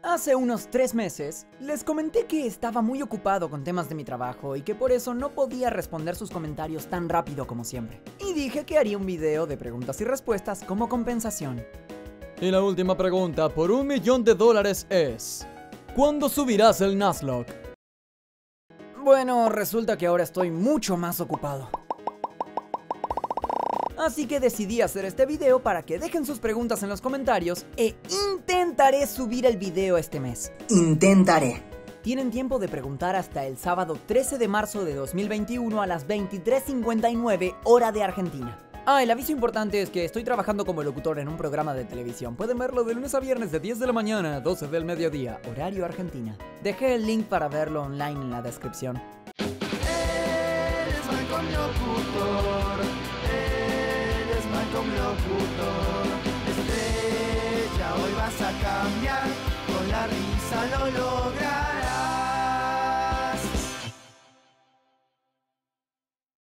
Hace unos 3 meses, les comenté que estaba muy ocupado con temas de mi trabajo y que por eso no podía responder sus comentarios tan rápido como siempre. Y dije que haría un video de preguntas y respuestas como compensación. Y la última pregunta por $1.000.000 es: ¿cuándo subirás el Nuzlocke? Bueno, resulta que ahora estoy mucho más ocupado. Así que decidí hacer este video para que dejen sus preguntas en los comentarios e intentaré subir el video este mes. Intentaré. Tienen tiempo de preguntar hasta el sábado 13 de marzo de 2021 a las 23:59 hora de Argentina. El aviso importante es que estoy trabajando como locutor en un programa de televisión. Pueden verlo de lunes a viernes de 10 de la mañana a 12 del mediodía, horario Argentina. Dejé el link para verlo online en la descripción. Eres Malcolm Locutor, eres Malcolm Locutor. Estrella, hoy vas a cambiar, con la risa lo logras.